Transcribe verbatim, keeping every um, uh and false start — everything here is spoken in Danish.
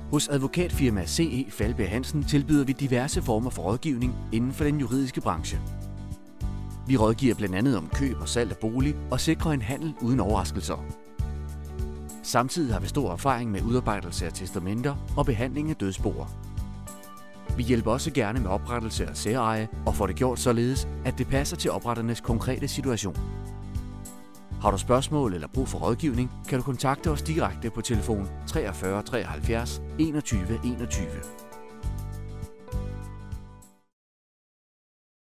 Hos advokatfirma C E Falbe Hansen tilbyder vi diverse former for rådgivning inden for den juridiske branche. Vi rådgiver blandt andet om køb og salg af bolig og sikrer en handel uden overraskelser. Samtidig har vi stor erfaring med udarbejdelse af testamenter og behandling af dødsboer. Vi hjælper også gerne med oprettelse af særeje og får det gjort således, at det passer til opretternes konkrete situation. Har du spørgsmål eller brug for rådgivning, kan du kontakte os direkte på telefon treogfyrre treoghalvfjerds enogtyve enogtyve.